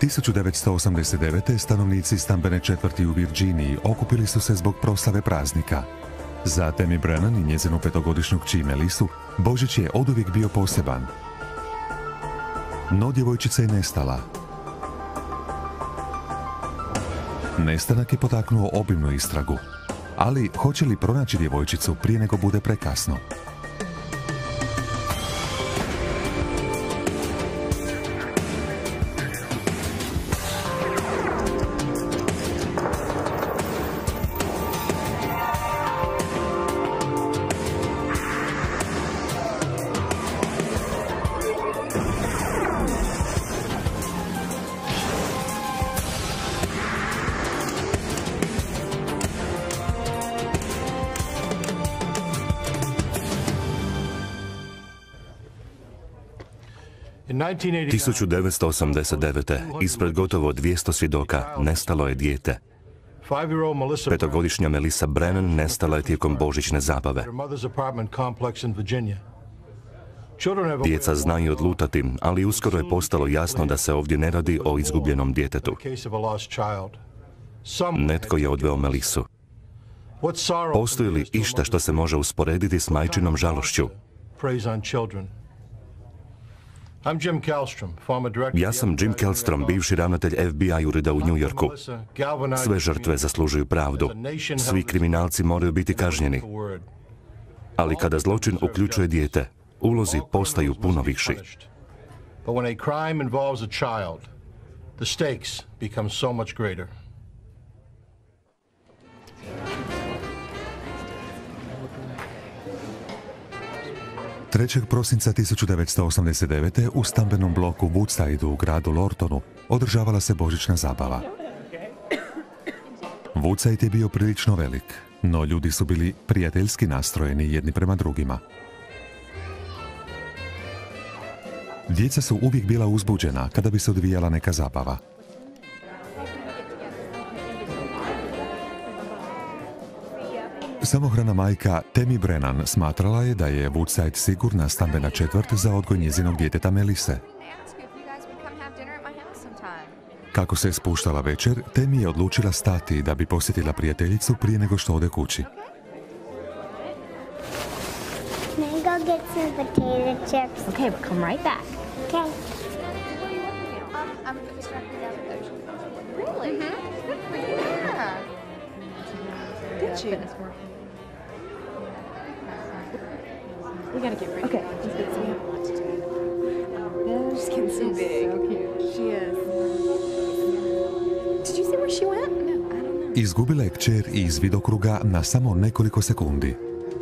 1989. stanovnici stambene četvrti u Virginiji okupili su se zbog proslave praznika. Za Tammy Brennan i njezinu petogodišnju kći Melisu, Božić je oduvijek bio poseban. No djevojčica je nestala. Nestanak je potaknuo obimnu istragu. Ali hoće li pronaći djevojčicu prije nego bude prekasno? U 1989. ispred gotovo 200 svjedoka nestalo je dijete. Petogodišnja Melissa Brennan nestala je tijekom božićne zabave. Djeca znaju odlutati, ali uskoro je postalo jasno da se ovdje ne radi o izgubljenom djetetu. Netko je odveo Melissu. Postoji li išta što se može usporediti s majčinom žalošću? Ja sam Jim Kellstrom, bivši ravnatelj FBI ureda u New Yorku. Sve žrtve zaslužuju pravdu. Svi kriminalci moraju biti kažnjeni. Ali kada zločin uključuje dijete, ulozi postaju puno viši. Trećeg prosinca 1989. u stambenom bloku Woodside u gradu Lortonu održavala se božićna zabava. Woodside je bio prilično velik, no ljudi su bili prijateljski nastrojeni jedni prema drugima. Djeca su uvijek bila uzbuđena kada bi se odvijala neka zabava. Samohrana majka Tammy Brennan smatrala je da je Woodside sigurna stambena četvrt za odgoj njezinog djeteta Melise. Kako se je spuštala večer, Tammy je odlučila stati da bi posjetila prijateljicu prije nego što ode kući. We gotta get ready. Okay. We have a lot to do. She's getting so big. So cute. She is. Did you see where she went? No, I don't know. Izgubila je kćer iz vidokruga na samo nekoliko sekundi.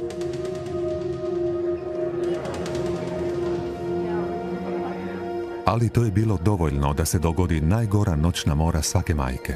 Ali to je bilo dovoljno da se dogodi najgora noćna mora svake majke.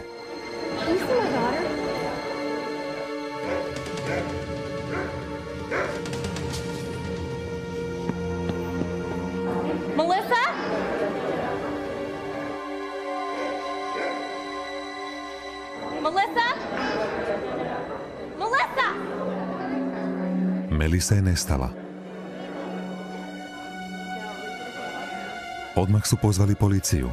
Melissa je nestala. Odmah su pozvali policiju.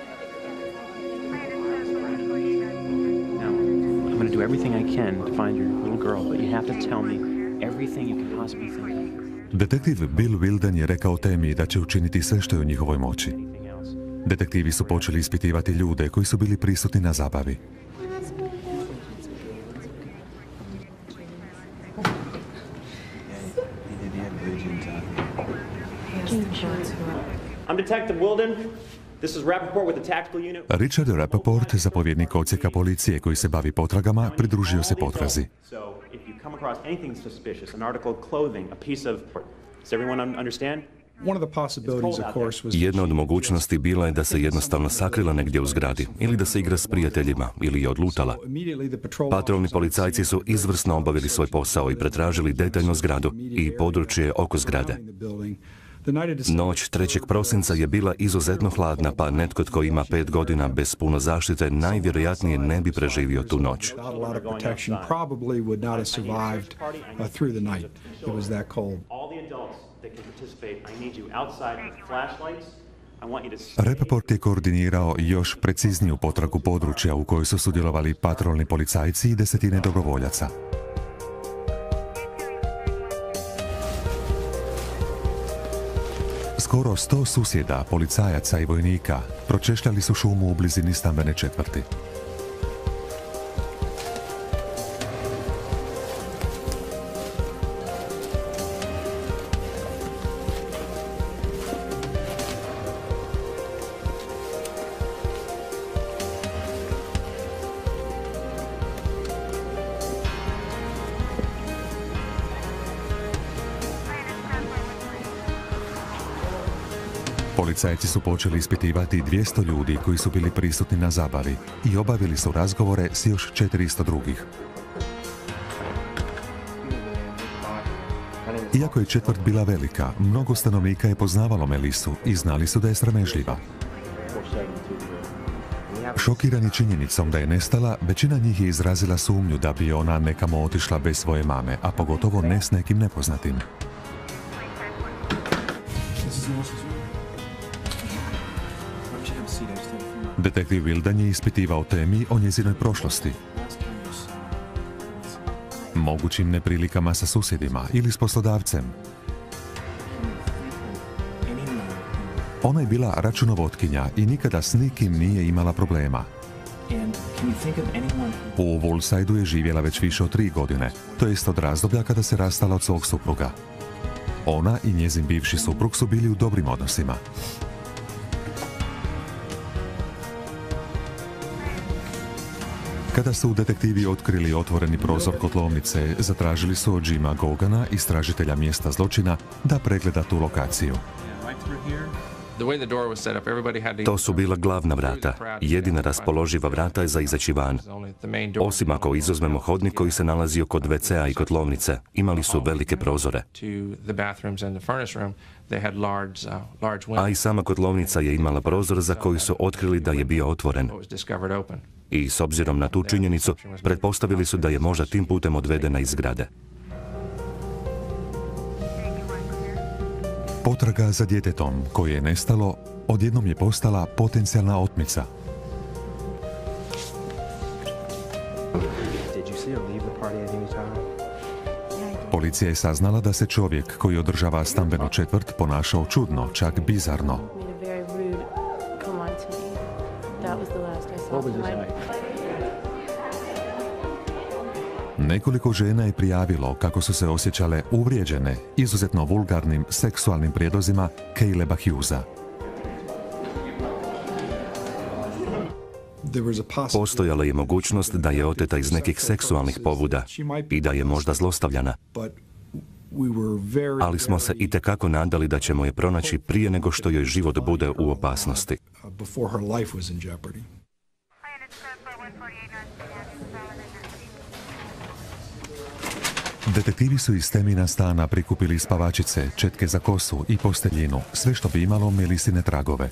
Detektiv Bill Wilden je rekao Tammy da će učiniti sve što je u njihovoj moći. Detektivi su počeli ispitivati ljude koji su bili prisutni na zabavi. Richard Rappaport, zapovjednik odsjeka policije koji se bavi potragama, pridružio se potrazi. Jedna od mogućnosti bila je da se jednostavno sakrila negdje u zgradi, ili da se igra s prijateljima, ili je odlutala. Patrolni policajci su izvrsno obavili svoj posao i pretražili detaljno zgradu i područje oko zgrade. Noć 3. prosinca je bila izuzetno hladna, pa netko tko ima 5 godina bez puno zaštite najvjerojatnije ne bi preživio tu noć. Rappaport je koordinirao još precizniju potragu područja u kojoj su sudjelovali patrolni policajci i desetine dobrovoljaca. Skoro 100 susjeda, policajaca i vojnika pročešljali su šumu u blizini stambene četvrti. Policajci su počeli ispitivati 200 ljudi koji su bili prisutni na zabavi i obavili su razgovore s još 400 drugih. Iako je četvrt bila velika, mnogo stanovnika je poznavalo Melisu i znali su da je sramežljiva. Šokirani činjenicom da je nestala, većina njih je izrazila sumnju da bi ona nekamo otišla bez svoje mame, a pogotovo ne s nekim nepoznatim. Detektiv Wildan je ispitivao temi o njezinoj prošlosti, mogućim neprilikama sa susjedima ili s poslodavcem. Ona je bila računovotkinja i nikada s nikim nije imala problema. U Woolsideu je živjela već više od 3 godine, to jest od razdoblja kada se rastala od svog supruga. Ona i njezin bivši suprug su bili u dobrim odnosima. Kada su detektivi otkrili otvoreni prozor kotlovnice, zatražili su od Jima Gogana, istražitelja mjesta zločina, da pregleda tu lokaciju. To su bila glavna vrata, jedina raspoloživa vrata je za izaći van. Osim ako izuzmemo hodnik koji se nalazio kod WC-a i kotlovnice, imali su velike prozore. A i sama kotlovnica je imala prozor za koji su otkrili da je bio otvoren. I s obzirom na tu činjenicu, pretpostavili su da je možda tim putem odvedena iz zgrade. Potraga za djetetom koje je nestalo odjednom je postala potencijalna otmica. Policija je saznala da se čovjek koji održava stambenu četvrt ponašao čudno, čak bizarno. Nekoliko žena je prijavilo kako su se osjećale uvrijeđene izuzetno vulgarnim seksualnim prijedlozima Caleba Hughesa. Postojala je mogućnost da je oteta iz nekih seksualnih pobuda i da je možda zlostavljana. Ali smo se itekako nadali da ćemo je pronaći prije nego što joj život bude u opasnosti. Detektivi su iz temina stana prikupili spavačice, četke za kosu i posteljinu, sve što bi imalo Melisine tragove.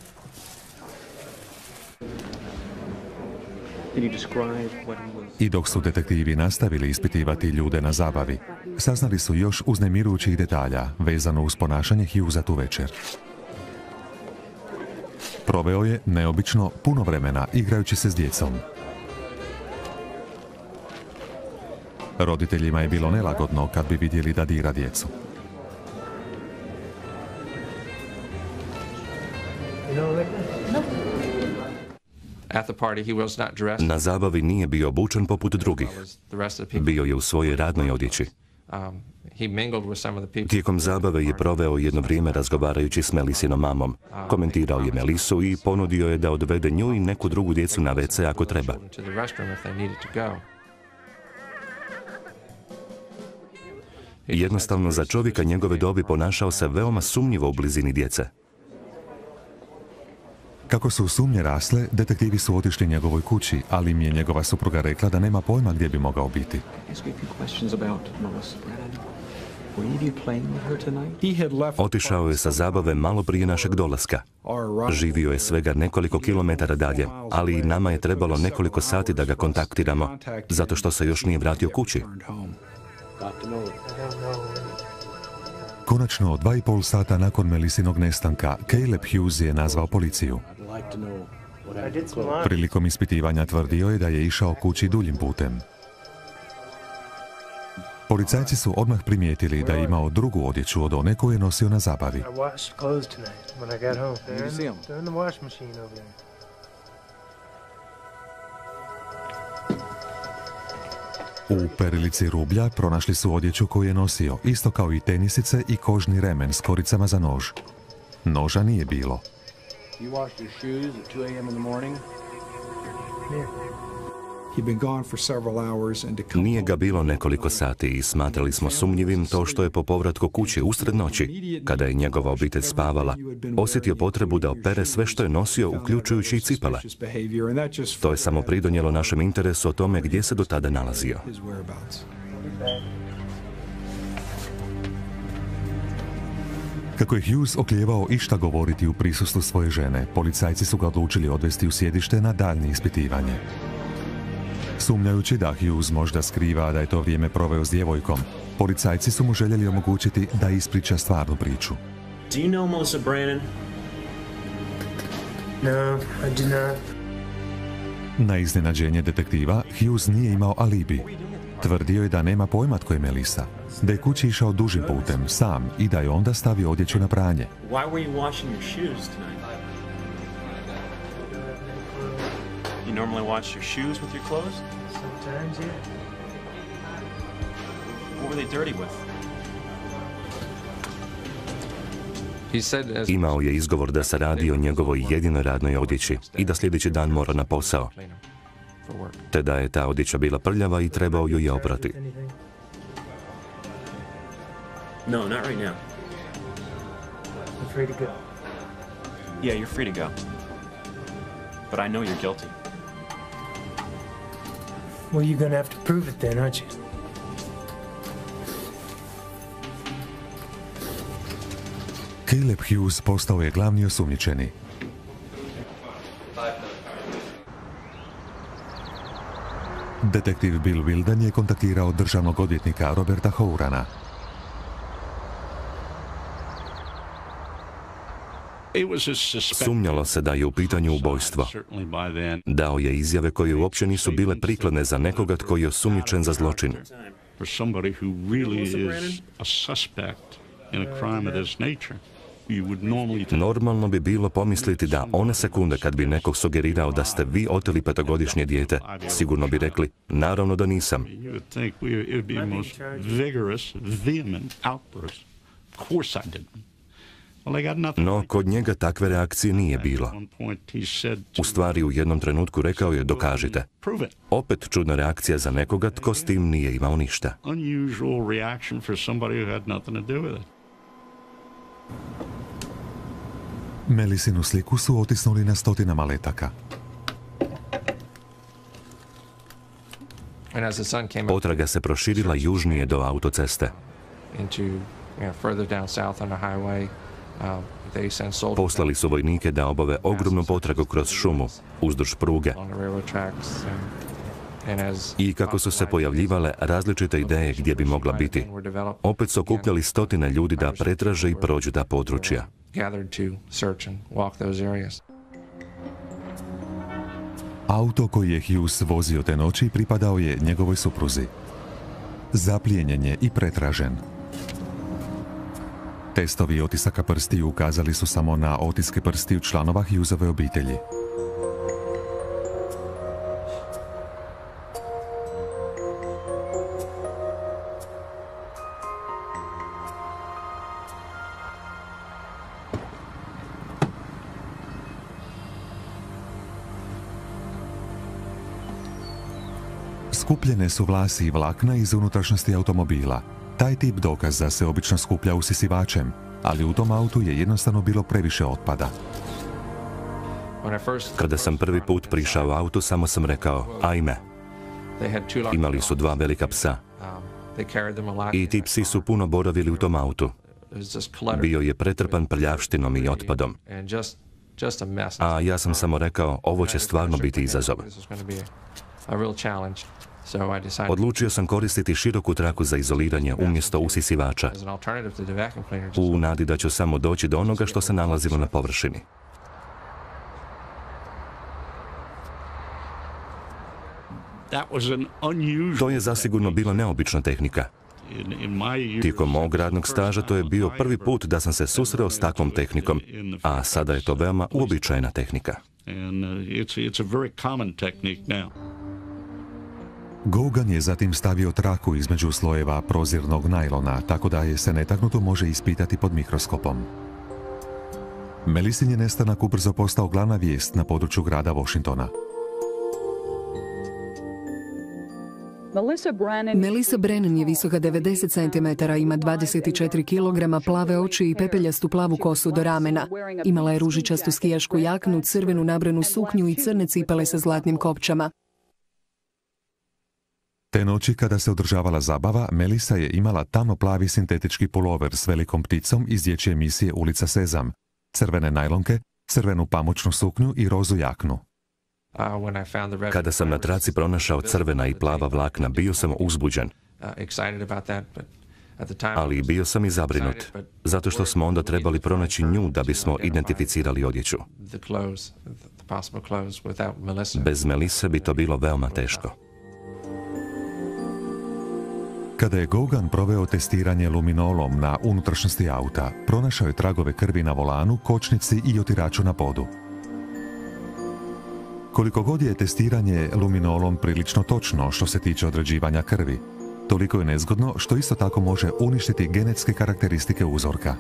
I dok su detektivi nastavili ispitivati ljude na zabavi, saznali su još uznemirujućih detalja vezano uz ponašanje Hughesa tu večer. Proveo je neobično puno vremena igrajući se s djecom. Roditeljima je bilo nelagodno kad bi vidjeli da dira djecu. Na zabavi nije bio obučen poput drugih. Bio je u svojoj radnoj odjeći. Tijekom zabave je proveo jedno vrijeme razgovarajući s Melisinom mamom. Komentirao je Melisu i ponudio je da odvede nju i neku drugu djecu na WC ako treba. Jednostavno, za čovjeka njegove dobi ponašao se veoma sumnjivo u blizini djece. Kako su sumnje rasle, detektivi su otišli njegovoj kući, ali im je njegova supruga rekla da nema pojma gdje bi mogao biti. Otišao je sa zabave malo prije našeg dolaska. Živio je svega nekoliko kilometara dalje, ali i nama je trebalo nekoliko sati da ga kontaktiramo, zato što se još nije vratio kući. Konačno, 2,5 sata nakon Melisinog nestanka, Caleb Hughes je nazvao policiju. Prilikom ispitivanja tvrdio je da je išao kući duljim putem. Policajci su odmah primijetili da je imao drugu odjeću od one koju je nosio na zabavi. U perilici rublja pronašli su odjeću koju je nosio, isto kao i tenisice i kožni remen s koricama za nož. Noža nije bilo. Nije ga bilo nekoliko sati i smatrali smo sumnjivim to što je po povratku kući usred noći, kada je njegova obitelj spavala, osjetio potrebu da opere sve što je nosio, uključujući i cipele. To je samo pridonijelo našem interesu o tome gdje se do tada nalazio. Kako je Hughes oklijevao išta govoriti u prisustvu svoje žene, policajci su ga odlučili odvesti u sjedište na daljnje ispitivanje. Sumnjajući da Hughes možda skriva da je to vrijeme proveo s djevojkom, policajci su mu željeli omogućiti da ispriča stvarnu priču. Do you know Melissa Brannon? No, I do not. Na iznenađenje detektiva, Hughes nije imao alibi. Tvrdio je da nema pojma tko je Melissa, da je kući išao dužim putem, sam, i da je onda stavio odjeću na pranje. Why were you washing your shoes tonight? You normally wash your shoes with your clothes? Sometimes, yeah. What were they dirty with? Imao je izgovor da se radi o njegovoj jedinoj radnoj odjeći i da sljedeći dan mora na posao, te da je ta odjeća bila prljava i trebao ju je oprati. No, not right now. I'm free to go. Yeah, you're free to go. But I know you're guilty. Well, you're gonna have to prove it then, aren't you? Caleb Hughes postao je glavni osumnjičeni. Detektiv Bill Wilden je kontaktirao državnog odvjetnika Roberta Hourana. Sumnjalo se da je u pitanju ubojstvo. Dao je izjave koje uopće nisu bile prikladne za nekoga tko je osumnjičen za zločin. Normalno bi bilo pomisliti da one sekunde kad bi nekog sugerirao da ste vi oteli 5-godišnje dijete, sigurno bi rekli, naravno da nisam. No, kod njega takve reakcije nije bilo. U stvari, u jednom trenutku rekao je, dokažite. Opet čudna reakcija za nekoga tko s tim nije imao ništa. Melisinu sliku su otisnuli na stotinama letaka. Potraga se proširila južnije do autoceste. Poslali su vojnike da obave ogromnu potragu kroz šumu, uzduž pruge. I kako su se pojavljivale različite ideje gdje bi mogla biti, opet su okupljali stotine ljudi da pretraže i prođu ta područja. Auto koji je Hughes vozio te noći pripadao je njegovoj supruzi. Zaplijenjen je i pretražen. Testovi otisaka prstiju ukazali su samo na otiske prstiju članova Hughesove obitelji. Skupljene su vlasi i vlakna iz unutrašnjosti automobila. Taj tip dokaza se obično skuplja usisivačem, ali u tom autu je jednostavno bilo previše otpada. Kada sam prvi put prišao autu, samo sam rekao, ajme. Imali su 2 velika psa. I ti psi su puno boravili u tom autu. Bio je pretrpan prljavštinom i otpadom. A ja sam samo rekao, ovo će stvarno biti izazov. Odlučio sam koristiti široku traku za izoliranje umjesto usisivača, u nadi da ću samo doći do onoga što se nalazilo na površini. To je zasigurno bila neobična tehnika. Tijekom mog radnog staža to je bio prvi put da sam se susreo s takvom tehnikom, a sada je to veoma uobičajena tehnika. Gogan je zatim stavio traku između slojeva prozirnog najlona, tako da je se netaknuto može ispitati pod mikroskopom. Melissin je nestanak ubrzo postao glavna vijest na području grada Washingtona. Melissa Brennan je visoka 90 cm, ima 24 kg, plave oči i pepeljastu plavu kosu do ramena. Imala je ružičastu skijašku jaknu, crvenu nabranu suknju i crne cipele sa zlatnim kopčama. Te noći kada se održavala zabava, Melissa je imala tamno-plavi sintetički pulover s velikom pticom iz dječje emisije Ulica Sezam, crvene najlonke, crvenu pamučnu suknju i rozu jaknu. Kada sam na traci pronašao crvena i plava vlakna, bio sam uzbuđen. Ali bio sam i zabrinut, zato što smo onda trebali pronaći nju da bismo identificirali odjeću. Bez Melisse bi to bilo veoma teško. Kada je Gogan proveo testiranje luminolom na unutrašnjosti auta, pronašao je tragove krvi na volanu, kočnici i otiraču na podu. Koliko god je testiranje luminolom prilično točno što se tiče određivanja krvi, toliko je nezgodno što isto tako može uništiti genetske karakteristike uzorka.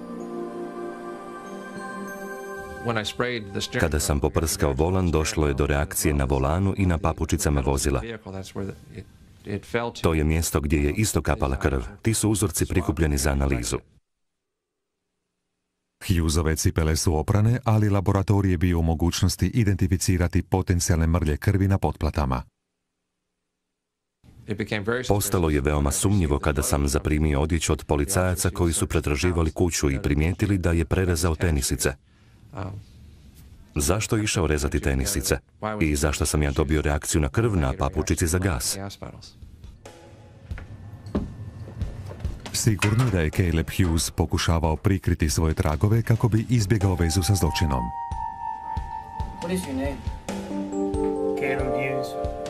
Kada sam poprskao volan, došlo je do reakcije na volanu i na papučicama vozila. To je mjesto gdje je isto kapala krv. Ti su uzorci prikupljeni za analizu. Hughesove cipele su oprane, ali laboratorij je bio u mogućnosti identificirati potencijalne mrlje krvi na potplatama. Postalo je veoma sumnjivo kada sam zaprimio odjeću od policajaca koji su pretraživali kuću i primijetili da je prerezao tenisice. Zašto je išao rezati tenisice? I zašto sam ja dobio reakciju na krv na papučici za gas? Sigurno je da je Caleb Hughes pokušavao prikriti svoje tragove kako bi izbjegao vezu sa zločinom. What is your name? Caleb Hughes.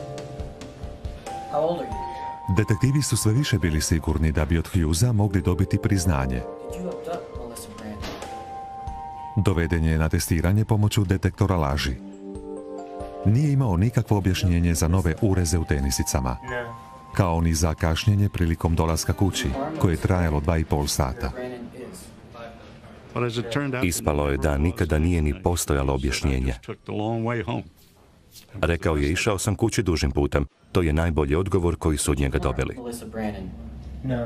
How old are you? Detektivi su sve više bili sigurni da bi od Hughesa mogli dobiti priznanje. Did you abduct Melissa Brandon? Doveden je na testiranje pomoću detektora laži. Nije imao nikakvo objašnjenje za nove ureze u tenisicama, kao ni za kašnjenje prilikom dolaska kući, koje je trajalo 2,5 sata. Ispalo je da nikada nije ni postojalo objašnjenje. Rekao je, išao sam kući dužim putem. To je najbolji odgovor koji su od njega dobili. No.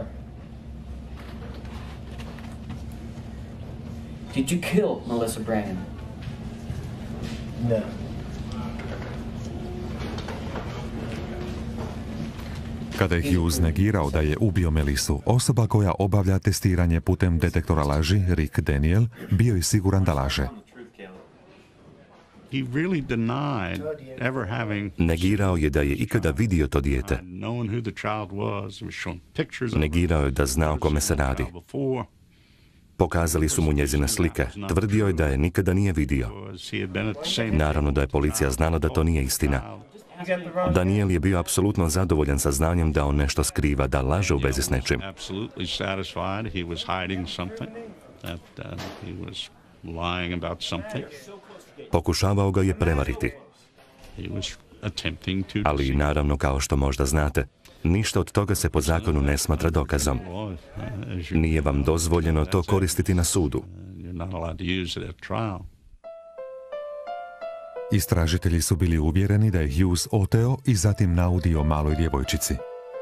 Did you kill Melissa Brandon? No. Kada je Hughes negirao da je ubio Melissu, osoba koja obavlja testiranje putem detektora laži, Rick Daniel, bio je siguran da laže. Negirao je da je ikada vidio to dijete. Negirao je da zna o kome se radi. Pokazali su mu njezine slike. Tvrdio je da je nikada nije vidio. Naravno da je policija znala da to nije istina. Daniel je bio apsolutno zadovoljan sa znanjem da on nešto skriva, da laže u vezi s nečim. Pokušavao ga je prevariti. Ali naravno, kao što možda znate, ništa od toga se po zakonu ne smatra dokazom. Nije vam dozvoljeno to koristiti na sudu. Istražitelji su bili uvjereni da je Hughes oteo i zatim naudio maloj djevojčici.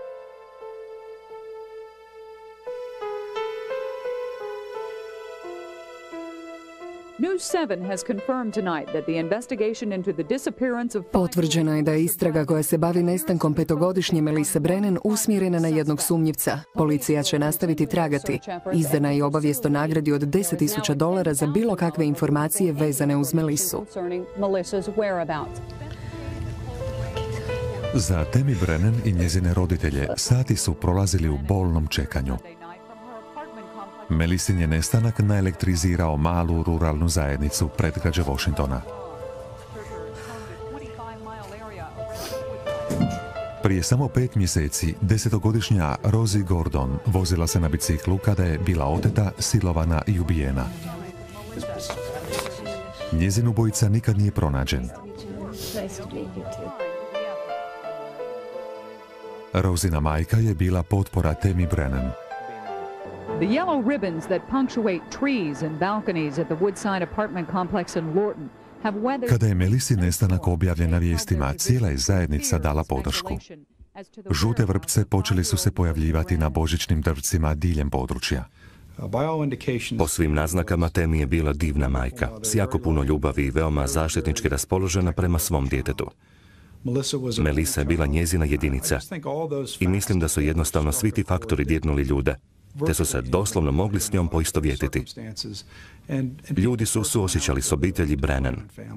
Potvrđeno je da je istraga koja se bavi nestankom 5-godišnje Melisse Brennan usmjerena na jednog sumnjivca. Policija će nastaviti tragati. Izdana je obavijest o nagradi od $10,000 za bilo kakve informacije vezane uz Melissu. Za Tammy Brennan i njezine roditelje sati su prolazili u bolnom čekanju. Melissin je nestanak naelektrizirao malu ruralnu zajednicu predgrađe Washingtona. Prije samo 5 mjeseci 10-godišnja Rosie Gordon vozila se na biciklu kada je bila oteta, silovana i ubijena. Njezin ubojica nikad nije pronađen. Rosina majka je bila potpora Tammy Brennan. The yellow ribbons that punctuate trees and balconies at the Woodside apartment complex in Lorton have weathered... Kada je Melissin nestanak objavljen na vijestima, cijela je zajednica dala podršku. Žute vrpce počeli su se pojavljivati na božićnim drvcima diljem područja. Po svim naznakama, Tammy je bila divna majka, s jako puno ljubavi i veoma zaštitnički raspoložena prema svom djetetu. Melissa je bila njezina jedinica i mislim da su jednostavno svi ti faktori dirnuli ljude, te su se doslovno mogli s njom poistovjetiti. Ljudi su suosjećali s obitelji Brennan.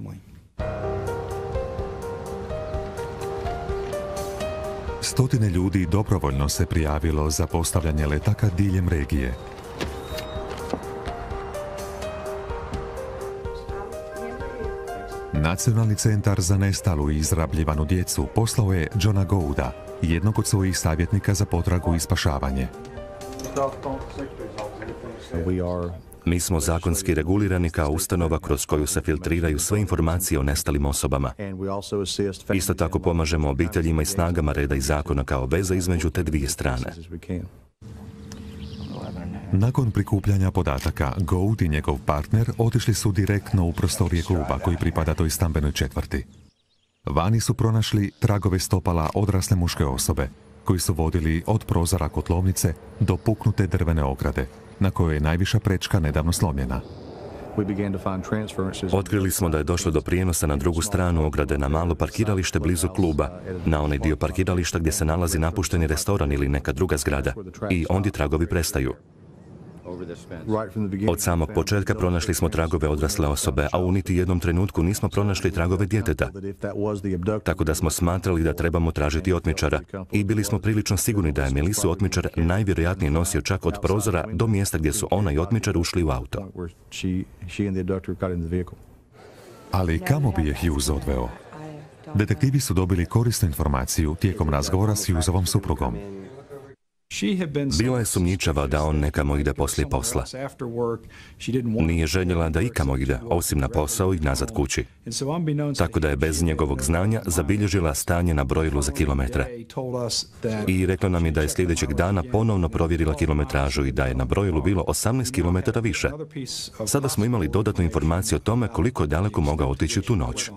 Stotine ljudi dobrovoljno se prijavilo za postavljanje letaka diljem regije. Nacionalni centar za nestalu i izrabljivanu djecu poslao je Johna Gouda, jednog od svojih savjetnika za potragu i spašavanje. Mi smo zakonski regulirani kao ustanova kroz koju se filtriraju sve informacije o nestalim osobama. Isto tako pomažemo obiteljima i snagama reda i zakona kao veza između te dvije strane. Nakon prikupljanja podataka, Goud i njegov partner otišli su direktno u prostorije kluba koji pripada toj stambenoj četvrti. Vani su pronašli tragove stopala odrasle muške osobe, koji su vodili od prozora kotlovnice do puknute drvene ograde, na kojoj je najviša prečka nedavno slomljena. Otkrili smo da je došlo do prijenosa na drugu stranu ograde na malo parkiralište blizu kluba, na onaj dio parkirališta gdje se nalazi napušteni restoran ili neka druga zgrada, i ondje tragovi prestaju. Od samog početka pronašli smo tragove odrasle osobe, a u niti jednom trenutku nismo pronašli tragove djeteta. Tako da smo smatrali da trebamo tražiti otmičara i bili smo prilično sigurni da je Melissu otmičar najvjerojatnije nosio čak od prozora do mjesta gdje su ona i otmičar ušli u auto. Ali kamo bi je Hughes odveo? Detektivi su dobili korisnu informaciju tijekom razgovora s Hughesovom suprugom. Bila je sumnjičava da on nekamo ide poslije posla. Nije željela da ikamo ide, osim na posao i nazad kući. Tako da je bez njegovog znanja zabilježila stanje na brojilu za kilometre. I rekla nam je da je sljedećeg dana ponovno provjerila kilometražu i da je na brojilu bilo 18 kilometara više. Sada smo imali dodatnu informaciju o tome koliko je daleko mogao otići u tu noć.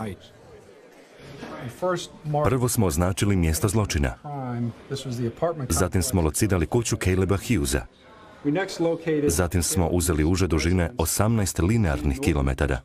Prvo smo označili mjesto zločina. Zatim smo locirali kuću Caleba Hughesa. Zatim smo uzeli uže dužine 18 linearnih kilometara.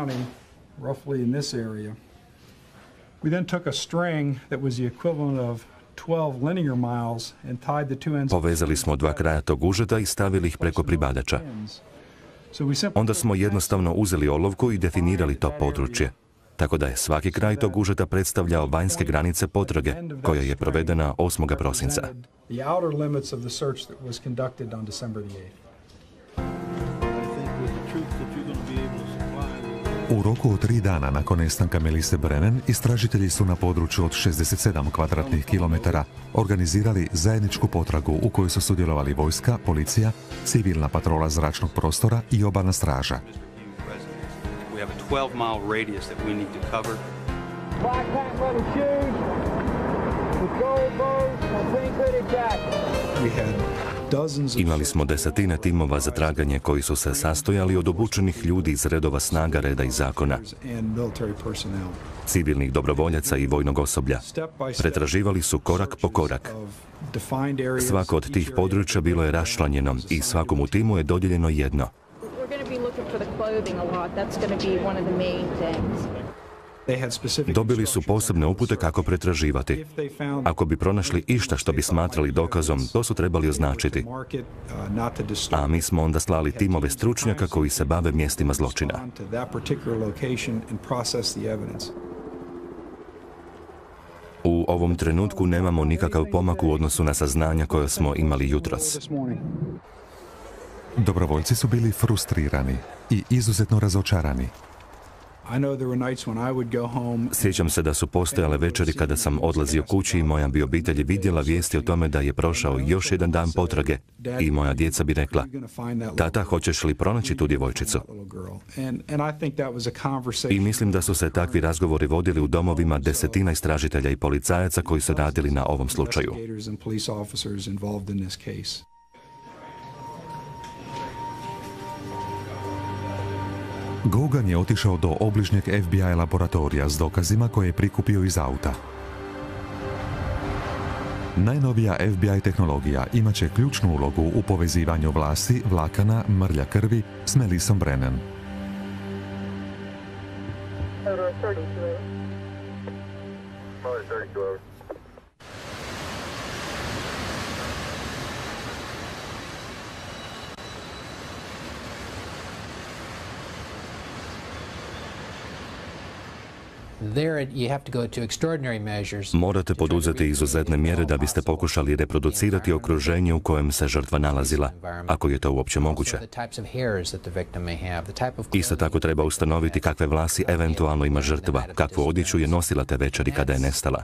Povezali smo dva kraja tog užeta i stavili ih preko pribadača. Onda smo jednostavno uzeli olovku i definirali to područje. Tako da je svaki kraj tog užeta predstavljao vanjske granice potrage, koja je provedena 8. prosinca. U roku od 3 dana nakon nestanka Melisse Brennan, istražitelji su na području od 67 kvadratnih kilometara organizirali zajedničku potragu u kojoj su sudjelovali vojska, policija, civilna patrola zračnog prostora i obalna straža. We have a 12-mile radius that we need to cover. Imali smo desetine timova za traganje koji su se sastojali od obučenih ljudi iz redova snaga reda i zakona, civilnih dobrovoljaca i vojnog osoblja. Pretraživali su korak po korak. Svako od tih područja bilo je raščlanjeno i svakom u timu je dodijeljeno jedno. Dobili su posebne upute kako pretraživati. Ako bi pronašli išta što bi smatrali dokazom, to su trebali označiti. A mi smo onda slali timove stručnjaka koji se bave mjestima zločina. U ovom trenutku nemamo nikakav pomak u odnosu na saznanja koje smo imali jutros. Dobrovoljci su bili frustrirani i izuzetno razočarani. Sjećam se da su postojale večeri kada sam odlazio kući i moja bi obitelj vidjela vijesti o tome da je prošao još jedan dan potrage i moja djeca bi rekla: tata, hoćeš li pronaći tu djevojčicu? I mislim da su se takvi razgovori vodili u domovima desetina istražitelja i policajaca koji su radili na ovom slučaju. Gogan je otišao do obližnjeg FBI laboratorija s dokazima koje je prikupio iz auta. Najnovija FBI tehnologija imat će ključnu ulogu u povezivanju vlasi, vlakana, mrlja krvi s Melissom Brennan. Morate poduzeti izuzetne mjere da biste pokušali reproducirati okruženje u kojem se žrtva nalazila, ako je to uopće moguće. Isto tako treba ustanoviti kakve vlasi eventualno ima žrtva, kakvu odjeću je nosila te večeri kada je nestala.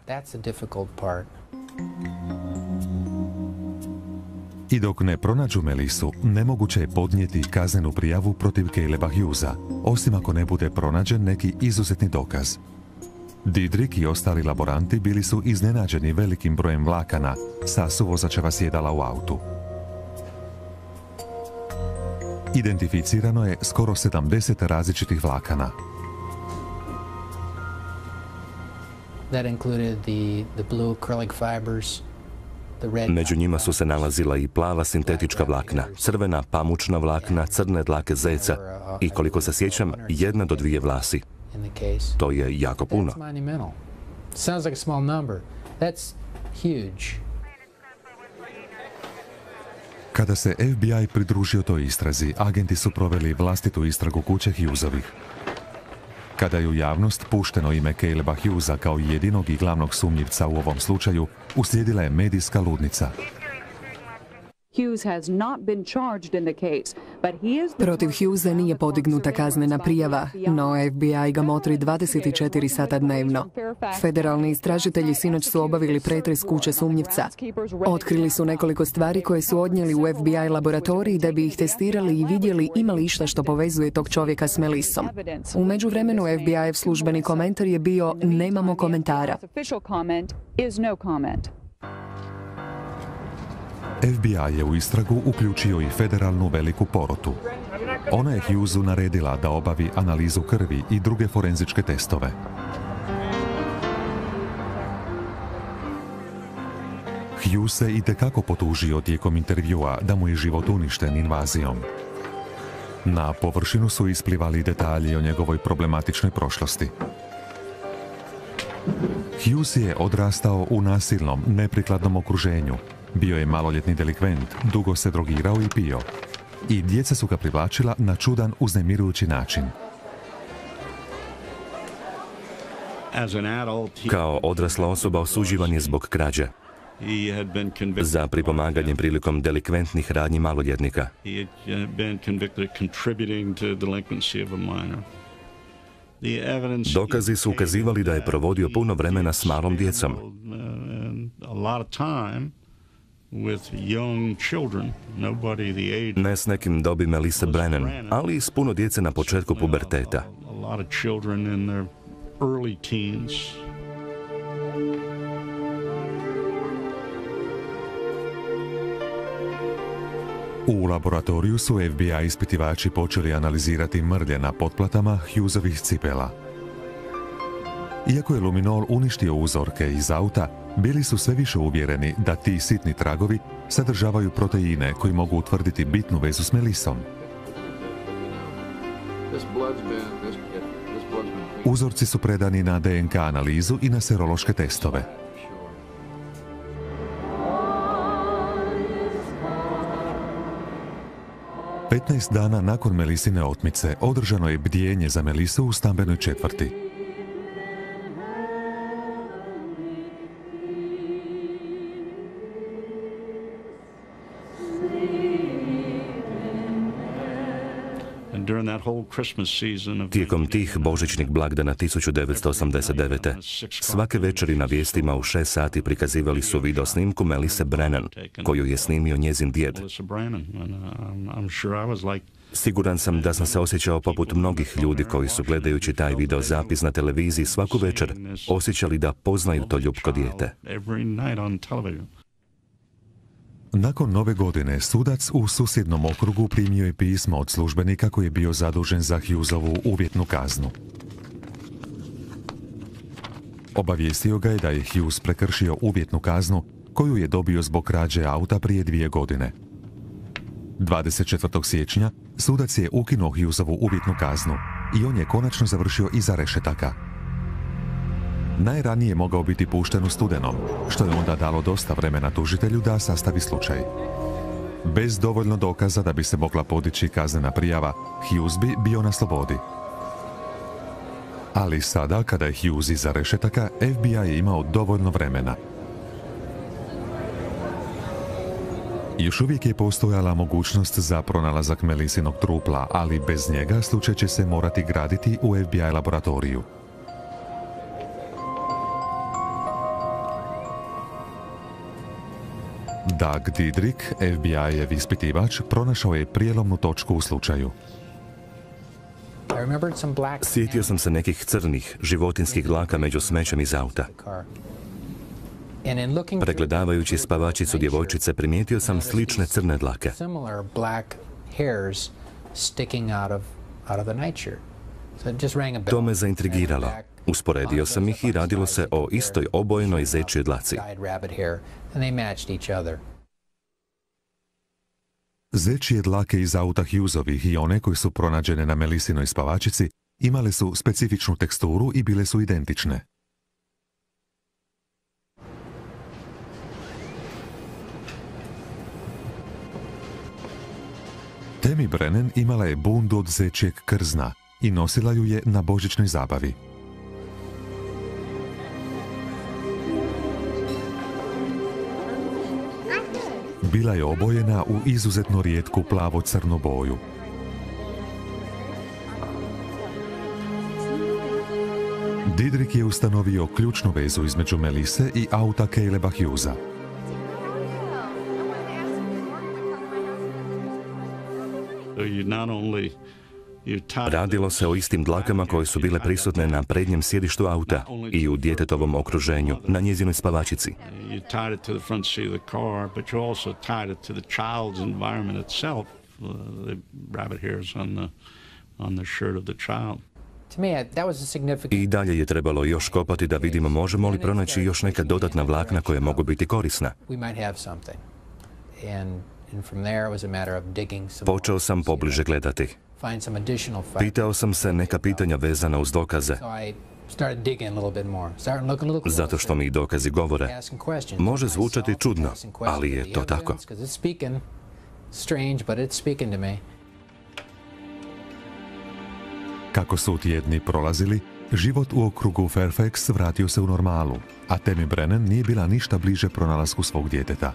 I dok ne pronađu Melissu, nemoguće je podnijeti kaznenu prijavu protiv Caleba Hughesa, osim ako ne bude pronađen neki izuzetni dokaz. Didrik i ostali laboranti bili su iznenađeni velikim brojem vlakana sa suvozačeva sjedala u autu. Identificirano je skoro 70 različitih vlakana. Među njima su se nalazila i plava sintetička vlakna, crvena pamučna vlakna, crne dlake zeca i, koliko se sjećam, 1 do 2 vlasi. To je jako puno. Kada se FBI pridružio toj istrazi, agenti su proveli vlastitu istragu kuće Hughesovih. Kada je u javnost pušteno ime Caleba Hughesa kao jedinog i glavnog sumnjivca u ovom slučaju, uslijedila je medijska ludnica. Protiv Hughesa nije podignuta kaznena prijava, no FBI ga motri 24 sata dnevno. Federalni istražitelji sinoć su obavili pretres kuće sumnjivca. Otkrili su nekoliko stvari koje su odnijeli u FBI laboratoriji da bi ih testirali i vidjeli ima li išta što povezuje tog čovjeka s Melissom. U međuvremenu FBI-ev službeni komentar je bio: nemamo komentara. FBI je u istragu uključio i federalnu veliku porotu. Ona je Hughesu naredila da obavi analizu krvi i druge forenzičke testove. Hughes se itekako potužio tijekom intervjua da mu je život uništen invazijom. Na površinu su isplivali detalji o njegovoj problematičnoj prošlosti. Hughes je odrastao u nasilnom, neprikladnom okruženju. Bio je maloljetni delikvent, dugo se drogirao i pio. I djeca su ga privlačila na čudan, uznemirujući način. Kao odrasla osoba osuđivan je zbog krađe za pripomaganje prilikom delikventnih radnji maloljetnika. Dokazi su ukazivali da je provodio puno vremena s malom djecom. Ne s nekim dobi Melisse Brennan, ali s puno djece na početku puberteta. U laboratoriju su FBI ispitivači počeli analizirati mrlje na potplatama Hughesovih cipela. Iako je luminol uništio uzorke iz auta, bili su sve više uvjereni da ti sitni tragovi sadržavaju proteine koji mogu utvrditi bitnu vezu s Melissom. Uzorci su predani na DNK analizu i na serološke testove. – 15 dana nakon Melissine otmice održano je bdijenje za Melissu u stambenoj četvrti. Tijekom tih božićnih blagdana 1989. svake večeri na vijestima u 6 sati prikazivali su video snimku Melisse Brennan, koju je snimio njezin djed. Siguran sam da sam se osjećao poput mnogih ljudi koji su gledajući taj video zapis na televiziji svaku večer osjećali da poznaju to ljubko dijete. Nakon Nove godine, sudac u susjednom okrugu primio je pismo od službenika koji je bio zadužen za Hughesovu uvjetnu kaznu. Obavijestio ga je da je Hughes prekršio uvjetnu kaznu koju je dobio zbog krađe auta prije 2 godine. 24. siječnja sudac je ukinuo Hughesovu uvjetnu kaznu i on je konačno završio iza rešetaka. Najranije je mogao biti pušten u studenom, što je onda dalo dosta vremena tužitelju da sastavi slučaj. Bez dovoljno dokaza da bi se mogla podići kaznena prijava, Hughes bi bio na slobodi. Ali sada, kada je Hughes iza rešetaka, FBI je imao dovoljno vremena. Još uvijek je postojala mogućnost za pronalazak Melisinog trupla, ali bez njega slučaj će se morati graditi u FBI laboratoriju. Doug Diedrich, FBI-ev ispitivač, pronašao je prijelomnu točku u slučaju. Sjetio sam se nekih crnih, životinskih dlaka među smećem iz auta. Pregledavajući spavačicu djevojčice, primijetio sam slične crne dlake. To me zaintrigiralo. Usporedio sam ih i radilo se o istoj obojenoj zečjoj dlaci. Zečje dlake iz auta Hughesovih i one koje su pronađene na Melisinoj spavačici imale su specifičnu teksturu i bile su identične. Tammy Brennan imala je bundu od zečjeg krzna i nosila ju je na božićnoj zabavi. Bila je obojena u izuzetno rijetku plavo-crnu boju. Diedrich je ustanovio ključnu vezu između Melisse i auta Caleba Hughesa. Radilo se o istim dlakama koje su bile prisutne na prednjem sjedištu auta i u djetetovom okruženju, na njezinoj spavačici. I dalje je trebalo još kopati da vidimo možemo li pronaći još neka dodatna vlakna koja mogu biti korisna. Počeo sam pobliže gledati. Pitao sam se neka pitanja vezana uz dokaze. Zato što mi dokazi govore. Može zvučati čudno, ali je to tako. Kako su tjedni prolazili, život u okrugu Fairfax vratio se u normalu, a Tammy Brennan nije bila ništa bliže pronalasku svog djeteta.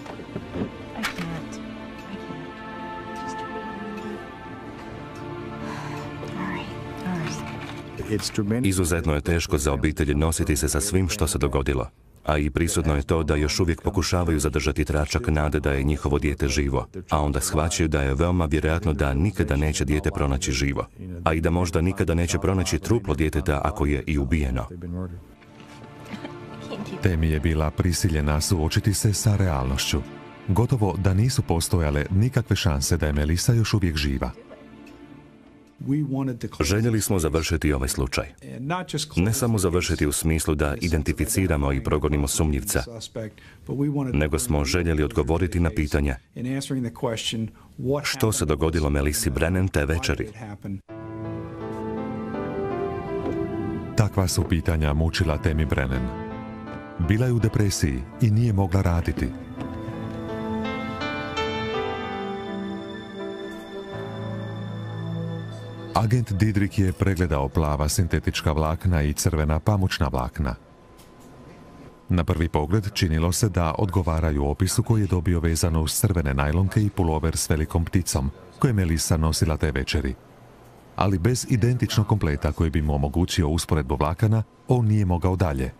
Izuzetno je teško za obitelji nositi se sa svim što se dogodilo, a i prisutno je to da još uvijek pokušavaju zadržati tračak nade da je njihovo dijete živo, a onda shvaćaju da je veoma vjerojatno da nikada neće dijete pronaći živo, a i da možda nikada neće pronaći truplo djeteta ako je i ubijeno. Tammy je bila prisiljena suočiti se sa realnošću. Gotovo da nisu postojale nikakve šanse da je Melissa još uvijek živa. Željeli smo završiti ovaj slučaj. Ne samo završiti u smislu da identificiramo i progonimo sumnjivca, nego smo željeli odgovoriti na pitanje što se dogodilo Melissi Brennan te večeri. Takva su pitanja mučila Tammy Brennan. Bila je u depresiji i nije mogla raditi. Agent Diedrich je pregledao plava sintetička vlakna i crvena pamučna vlakna. Na prvi pogled činilo se da odgovaraju opisu koji je dobio vezano uz crvene najlonke i pulover s velikom pticom, koje Melissa nosila te večeri. ali bez identičnog kompleta koji bi mu omogućio usporedbu vlakana, on nije mogao dalje.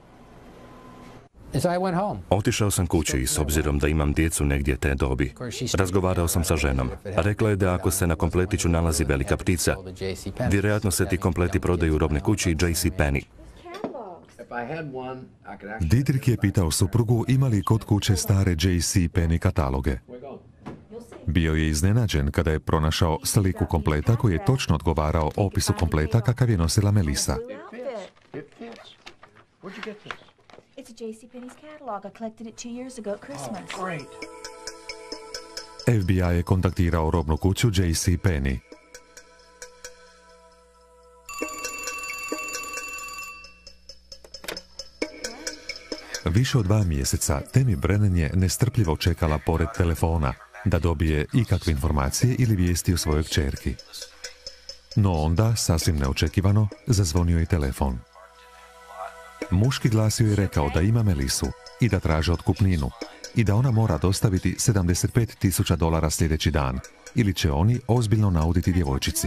Otišao sam kući i s obzirom da imam djecu negdje te dobi, razgovarao sam sa ženom. Rekla je da ako se na kompletiću nalazi velika ptica, vjerojatno se ti kompleti prodaju u robnoj kući JCPenney. Dietrich je pitao suprugu ima li kod kuće stare JCPenney kataloge. Bio je iznenađen kada je pronašao sliku kompleta koji je točno odgovarao opisu kompleta kakav je nosila Melissa. It's a JCPenney's catalog. I collected it 2 years ago at Christmas. Oh, great. FBI je kontaktirao robnu kuću JCPenney. Više od 2 mjeseca Tammy Brennan je nestrpljivo čekala pored telefona da dobije ikakve informacije ili vijesti o svojoj kćerki. No onda, sasvim neočekivano, zazvonio je telefon. Muški glas joj je rekao da ima Melissu i da traže otkupninu i da ona mora dostaviti $75,000 sljedeći dan ili će oni ozbiljno nauditi djevojčici.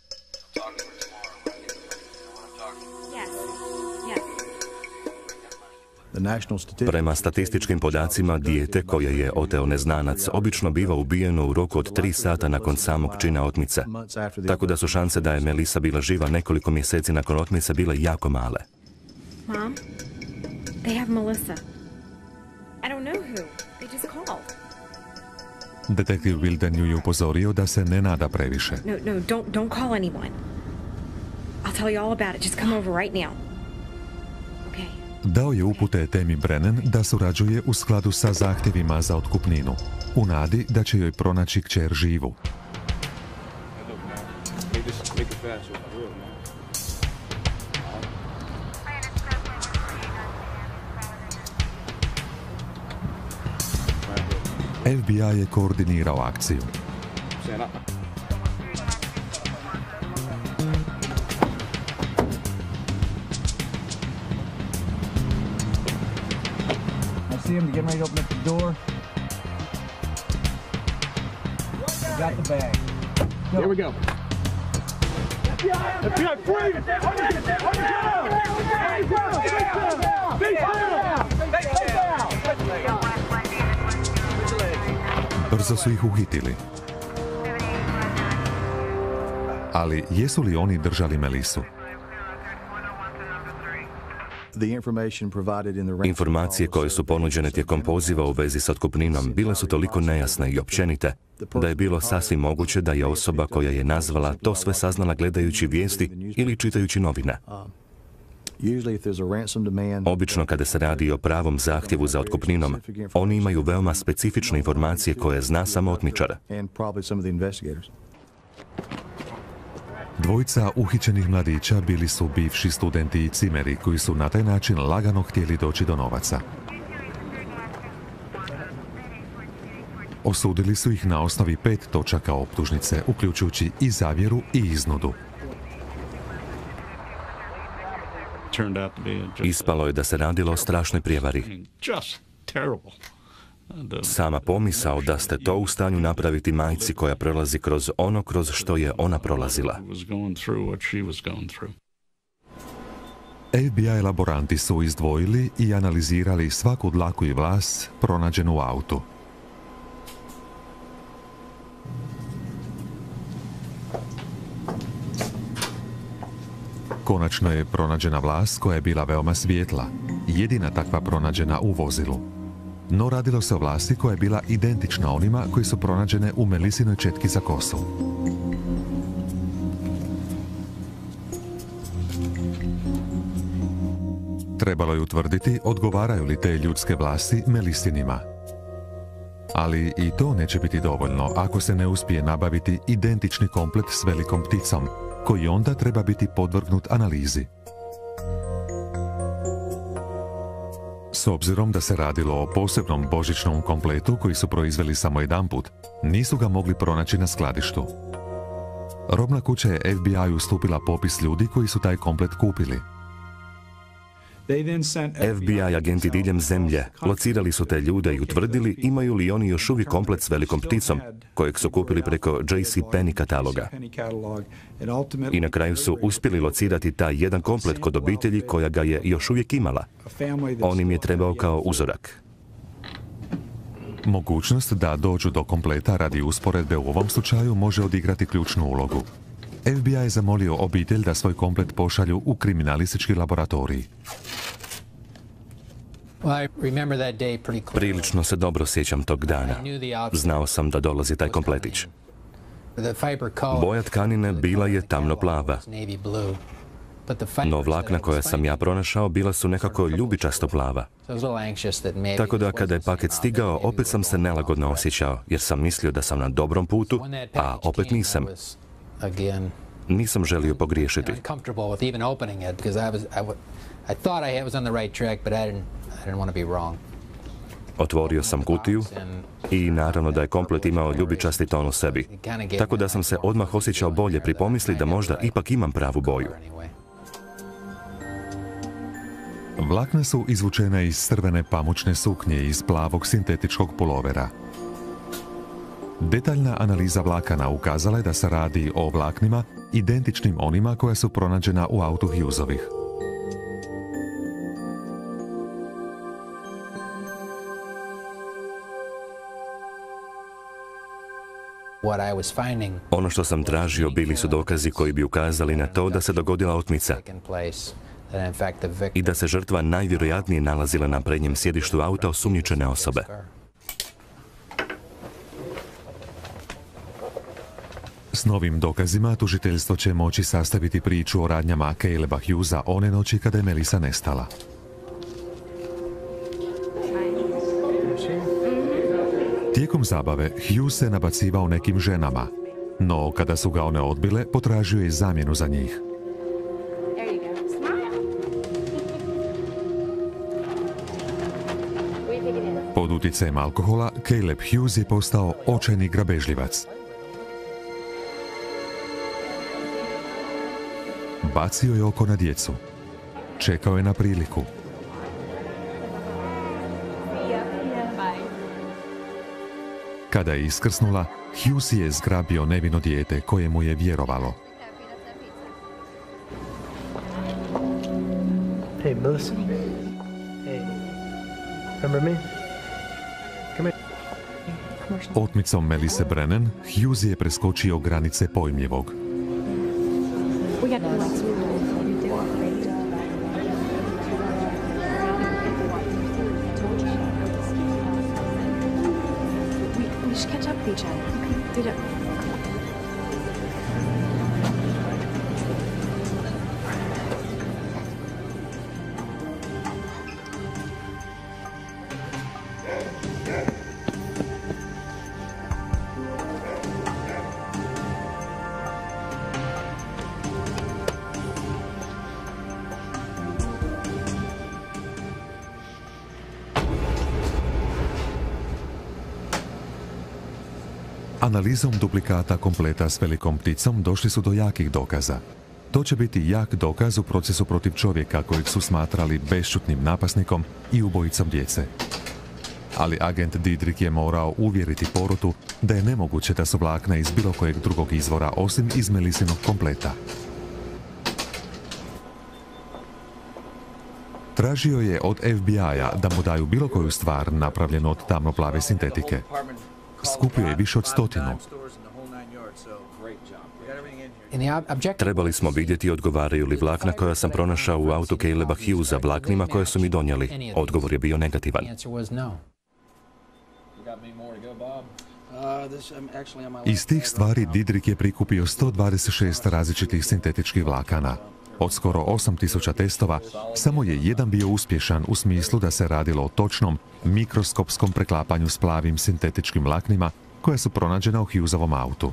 Prema statističkim podacima, dijete koje je oteo neznanac obično biva ubijeno u roku od 3 sata nakon samog čina otmice. Tako da su šanse da je Melissa bila živa nekoliko mjeseci nakon otmice bile jako male. Mom, they have Melissa. I don't know who. They just called. Detektiv Wilden ju je upozorio da se ne nada previše. No, don't call anyone. I'll tell you all about it. Just come over right now. Okay. Dao je upute Tammy Brennan da surađuje u skladu sa zahtjevima za otkupninu, u nadi da će joj pronaći kćer živu. FBI je koordinirao akciju. I see him getting ready to open up the door. Got the bag. Go. Here we go. FBI, freeze! Brzo su ih uhitili. Ali jesu li oni držali Melissu? Informacije koje su ponuđene tijekom poziva u vezi s otkupninom bile su toliko nejasne i općenite da je bilo sasvim moguće da je osoba koja je nazvala to sve saznala gledajući vijesti ili čitajući novine. Obično kada se radi o pravom zahtjevu za otkupninom, oni imaju veoma specifične informacije koje zna samo otmičar. Dvojica uhićenih mladića bili su bivši studenti i cimeri koji su na taj način lagano htjeli doći do novaca. Osudili su ih na osnovi 5 točaka optužnice, uključujući i zavjeru i iznudu. Ispalo je da se radilo o strašnoj prijevari. Sama pomisao da ste to u stanju napraviti majci koja prolazi kroz ono kroz što je ona prolazila. FBI laboranti su izdvojili i analizirali svaku dlaku i vlas pronađenu u autu. Konačno je pronađena vlas koja je bila veoma svijetla, jedina takva pronađena u vozilu. No radilo se o vlasti koja je bila identična onima koji su pronađene u Melissinoj četki za kosu. Trebalo je utvrditi odgovaraju li te ljudske vlasti Melissinima. Ali i to neće biti dovoljno ako se ne uspije nabaviti identični komplet s velikom pticom, koji onda treba biti podvrgnut analizi. S obzirom da se radilo o posebnom božićnom kompletu koji su proizveli samo jedanput, nisu ga mogli pronaći na skladištu. Robna kuća je FBI ustupila popis ljudi koji su taj komplet kupili. FBI agenti diljem zemlje locirali su te ljude i utvrdili imaju li oni još uvijek komplet s velikom pticom, kojeg su kupili preko JCPenney kataloga. I na kraju su uspjeli locirati taj jedan komplet kod obitelji koja ga je još uvijek imala. On im je trebao kao uzorak. Mogućnost da dođu do kompleta radi usporedbe u ovom slučaju može odigrati ključnu ulogu. FBI je zamolio obitelj da svoj komplet pošalju u kriminalistički laboratorij. Prilično se dobro sjećam tog dana. Znao sam da dolazi taj kompletić. Boja tkanine bila je tamno plava. No vlakna koja sam ja pronašao bila su nekako ljubičasto plava. Tako da kada je paket stigao, opet sam se nelagodno osjećao, jer sam mislio da sam na dobrom putu, a opet nisam. Nisam želio pogriješiti. Otvorio sam kutiju i naravno da je komplet imao ljubičasti ton u sebi. Tako da sam se odmah osjećao bolje pri pomisli da možda ipak imam pravu boju. Vlakna su izvučena iz crvene pamučne suknje iz plavog sintetičkog pulovera. Detaljna analiza vlakana ukazala je da se radi o vlaknima identičnim onima koja su pronađena u autu Hughesovih. Ono što sam tražio bili su dokazi koji bi ukazali na to da se dogodila otmica i da se žrtva najvjerojatnije nalazila na prednjem sjedištu auta osumnjičene osobe. S novim dokazima tužiteljstvo će moći sastaviti priču o radnjama Caleba Hughesa one noći kada je Melissa nestala. Tijekom zabave Hughes se nabacivao nekim ženama, no kada su ga one odbile, potražio je zamjenu za njih. Pod utjecajem alkohola, Caleb Hughes je postao očajni grabežljivac. Bacio je oko na djecu. Čekao je na priliku. Kada je iskrsnula, Hughes je zgrabio nevino dijete koje mu je vjerovalo. Hey, Melissa. Hey. Remember me? Come here. Otmicom Melisse Brennan, Hughes je preskočio granice pojmljivog. We got the lights. We should catch up with each other. Dude, Analizom duplikata kompleta s velikom pticom došli su do jakih dokaza. To će biti jak dokaz u procesu protiv čovjeka kojeg su smatrali bešćutnim napasnikom i ubojicom djece. Ali agent Didrik je morao uvjeriti porotu da je nemoguće da su vlakna iz bilo kojeg drugog izvora osim iz Melisinog kompleta. Tražio je od FBI-a da mu daju bilo koju stvar napravljenu od tamnoplave sintetike. Skupio je više od 100. Trebali smo vidjeti odgovaraju li vlakna koja sam pronašao u autu Caleba Hughesa vlaknima koje su mi donijeli. Odgovor je bio negativan. Iz tih stvari Didrik je prikupio 126 različitih sintetičkih vlakana. Od skoro 8000 testova, samo je jedan bio uspješan u smislu da se radilo o točnom, mikroskopskom preklapanju s plavim sintetičkim vlaknima koja su pronađena u Hughesovom autu.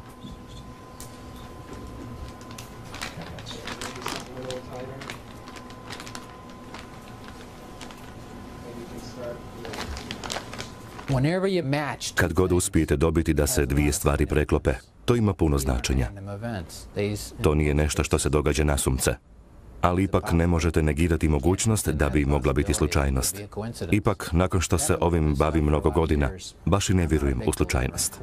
Kad god uspijete dobiti da se dvije stvari preklope, to ima puno značenja. To nije nešto što se događa nasumce. Ali ipak ne možete negirati mogućnost da bi mogla biti slučajnost. Ipak, nakon što se ovim bavim mnogo godina, baš i ne vjerujem u slučajnost.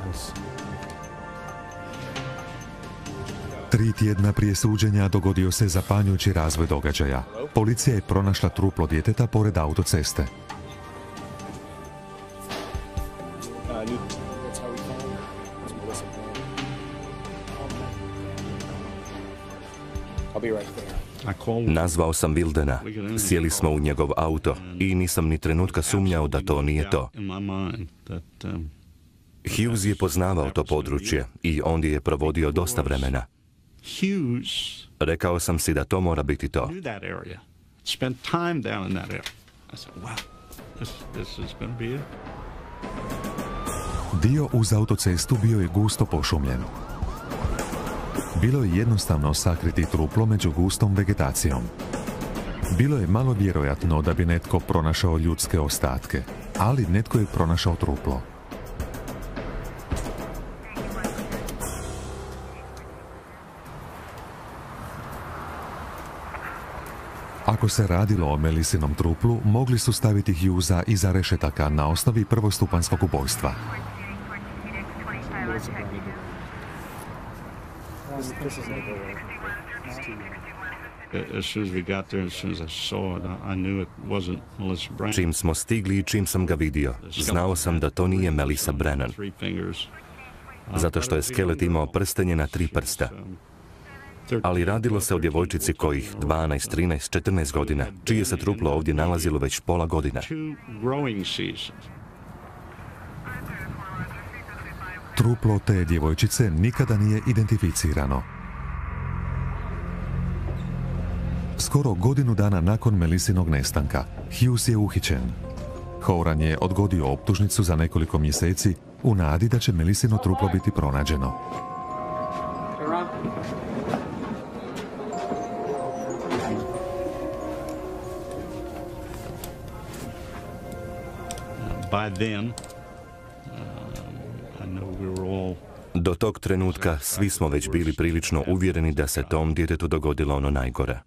3 tjedna prije suđenja dogodio se zapanjujući razvoj događaja. Policija je pronašla truplo djeteta pored autoceste. Nazvao sam Wildena, sjeli smo u njegov auto i nisam ni trenutka sumnjao da to nije to. Hughes je poznavao to područje i ondje je provodio dosta vremena. Rekao sam si da to mora biti to. Dio uz autocestu bio je gusto pošumljen. Bilo je jednostavno sakriti truplo među gustom vegetacijom. Bilo je malo vjerojatno da bi netko pronašao ljudske ostatke, ali netko je pronašao truplo. Ako se radilo o Melisinom truplu, mogli su staviti Hughesa iza rešetaka na osnovi prvostupanjskog ubojstva. Čim smo stigli i čim sam ga vidio, znao sam da to nije Melissa Brennan. Zato što je skelet imao prstenje na 3 prsta. Ali radilo se o djevojčici kojih 12, 13, 14 godina, čije se truplo ovdje nalazilo već pola godine. Truplo te djevojčice nikada nije identificirano. Skoro godinu dana nakon Melisinog nestanka, Hughes je uhićen. Horan je odgodio optužnicu za nekoliko mjeseci u nadi da će Melisino truplo biti pronađeno. Do tog trenutka svi smo već bili prilično uvjereni da se tom djetetu dogodilo ono najgore.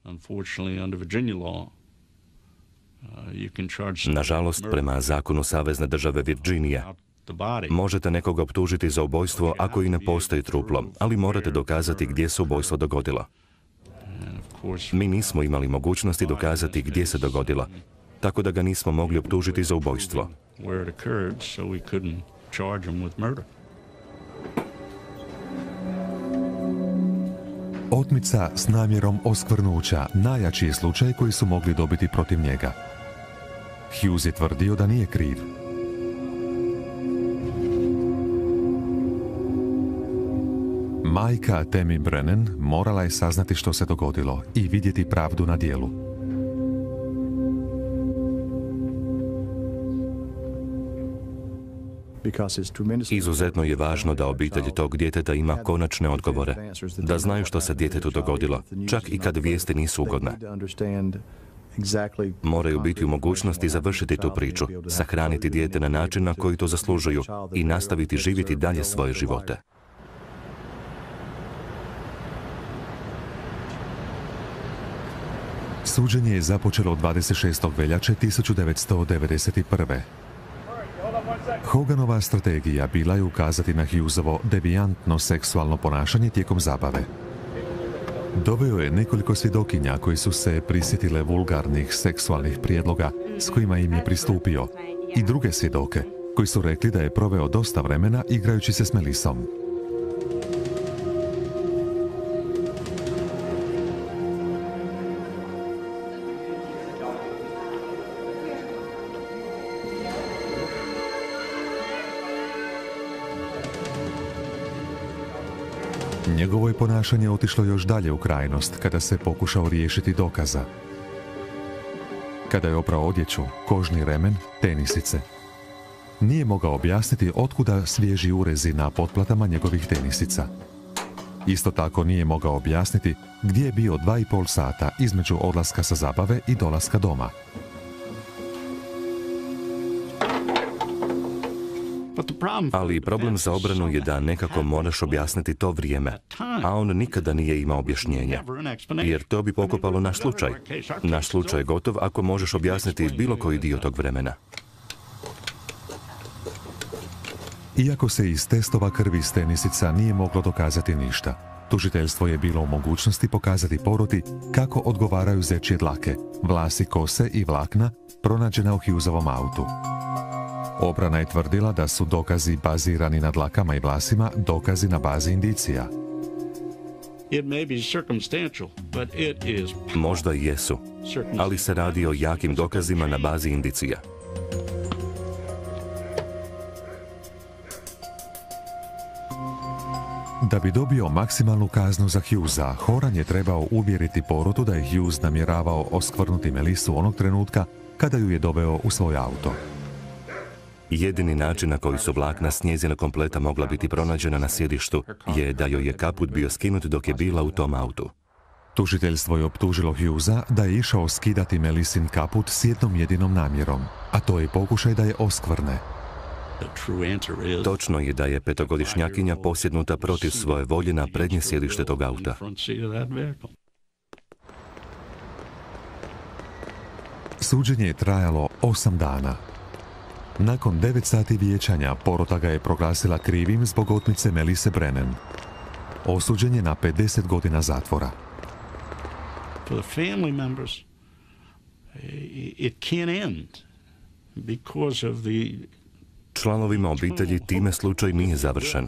Nažalost, prema zakonu Savezne države Virginija, možete nekoga optužiti za ubojstvo ako i ne postoji truplo, ali morate dokazati gdje se ubojstvo dogodilo. Mi nismo imali mogućnosti dokazati gdje se dogodilo, tako da ga nismo mogli optužiti za ubojstvo. Otmica s namjerom oskvrnuća najjači je slučaj koji su mogli dobiti protiv njega. Hughes je tvrdio da nije kriv. Majka Tammy Brennan morala je saznati što se dogodilo i vidjeti pravdu na djelu. Izuzetno je važno da obitelj tog djeteta ima konačne odgovore, da znaju što se djetetu dogodilo, čak i kad vijesti nisu ugodne. Moraju biti u mogućnosti završiti tu priču, sahraniti dijete na način na koji to zaslužuju i nastaviti živjeti dalje svoje živote. Suđenje je započelo 26. veljače 1991. Hoganova strategija bila je ukazati na Hughesovo devijantno seksualno ponašanje tijekom zabave. Doveo je nekoliko svjedokinja koji su se prisjetile vulgarnih seksualnih prijedloga s kojima im je pristupio i druge svjedoke koji su rekli da je proveo dosta vremena igrajući se s Melissom. Njegovo je ponašanje otišlo još dalje u krajnost kada se pokušao riješiti dokaza. Kada je oprao odjeću, kožni remen, tenisice. Nije mogao objasniti otkuda svježi urezi na potplatama njegovih tenisica. Isto tako nije mogao objasniti gdje je bio 2,5 sata između odlaska sa zabave i dolaska doma. Ali problem za obranu je da nekako moraš objasniti to vrijeme, a on nikada nije imao objašnjenja. Jer to bi pokopalo naš slučaj. Naš slučaj je gotov ako možeš objasniti bilo koji dio tog vremena. Iako se iz testova krvi s tenisica nije moglo dokazati ništa, tužiteljstvo je bilo u mogućnosti pokazati poroti kako odgovaraju zečje dlake, vlasi, kose i vlakna pronađena u Hughesovom autu. Obrana je tvrdila da su dokazi bazirani na dlakama i vlasima dokazi na bazi indicija. Možda i jesu, ali se radi o jakim dokazima na bazi indicija. Da bi dobio maksimalnu kaznu za Hughesa, Horan je trebao uvjeriti porotu da je Hughes namjeravao oskvrnuti Melisu onog trenutka kada ju je doveo u svoj auto. Jedini način na koji su vlakna s njezina kompleta mogla biti pronađena na sjedištu je da joj je kaput bio skinut dok je bila u tom autu. Tužiteljstvo je optužilo Hughesa da je išao skidati Melisin kaput s jednom jedinom namjerom, a to je pokušaj da je oskvrne. Točno je da je petogodišnjakinja posjednuta protiv svoje volje na prednje sjedište tog auta. Suđenje je trajalo 8 dana. Nakon 9 sati vijećanja, porota ga je proglasila krivim zbog otmice Melise Brennan. Osuđen je na 50 godina zatvora. Članovima obitelji time slučaj nije završen.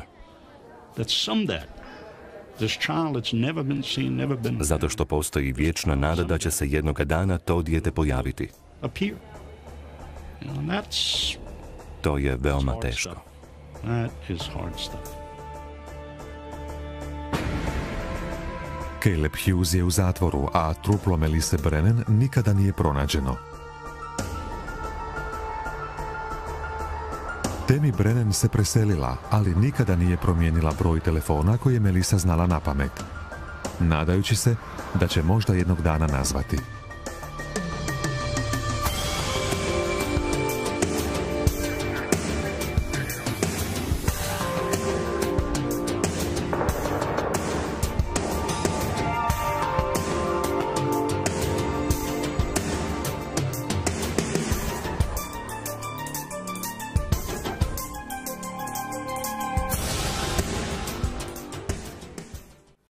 Zato što postoji vječna nada da će se jednoga dana to dijete pojaviti. To je veoma teško. Caleb Hughes je u zatvoru, a truplo Melise Brennan nikada nije pronađeno. Tammy Brennan se preselila, ali nikada nije promijenila broj telefona koji je Melisa znala na pamet, nadajući se da će možda jednog dana nazvati.